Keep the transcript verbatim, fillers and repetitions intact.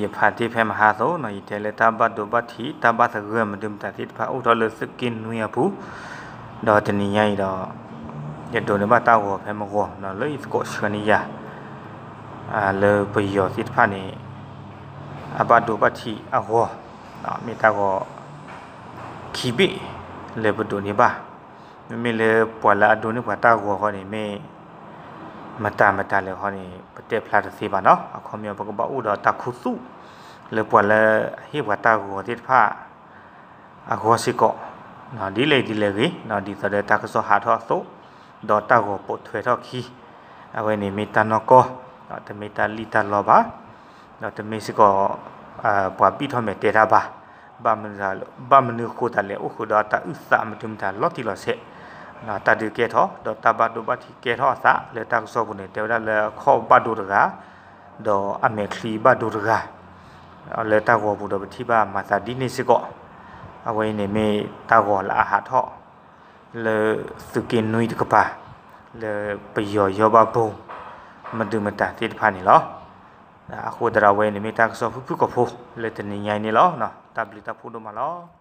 ဖာတိဖဲမဟာသောနော်ဤတဲလေတဘတ်တို့ဘတ်တီတဘတ်စရမဒုံတတိဖာဥတော်လစကင်းနွေဘူးတော့တနည်းရိုက်တော့ရတုန်မတောက်ဟောဖဲမကောနော်လေစကောရှနီယာအာလေပယောစစ်ဖာနေအဘတ်တို့ဘတ်တီအဟောနော်မိတာကောခီပိလေဘဒုန်ဘာမမေလေပွာလာဒုန်ဘာတာကောခေါနေမေမတာမတာလေခေါနေပတက်ဖလာတစီပါနော်အခုမြေပကပဥတော်တခုစုလေပွာလေဟိဝတာကောတိဖာအခောစီကောနော်ဒီလေဒီလေကြီးနော်ဒီစတဲ့တကဆောဟာထောဆိုဒေါ်တာကောပုတ်ထွေထောခီအဝဲနေမီတနောကောနော်တမီတာလီတာလောပါနော်တမီစီကောအာပွာပိထောမေတေတာပါဘာမဇာလဘာမနုခိုတလေအခုတော့တာဥသမတုမတာလော်တီလော်ဆေနော်တတူကဲထောဒေါ်တဘတ်ဒိုဘတ်တီကဲထောစာလေတကဆောဘူးနေတေဝလေခောဘတ်ဒိုတကာဒေါ်အမေခလီဘတ်ဒိုတကာလေတကောဘူးတော့တိပါမသာဒီနေစီကောအဝဲနေမေတကောလာဟာထောလေစုကင်းနွိတကပါလေပယောယောဘဘုံမဒုမတာတိတဖာနေလောအခုတရဝဲနေမေတကဆောဖုဖုကဖိုလေတနေញိုင်နေလောနော်တဘလီတဖုဒမလော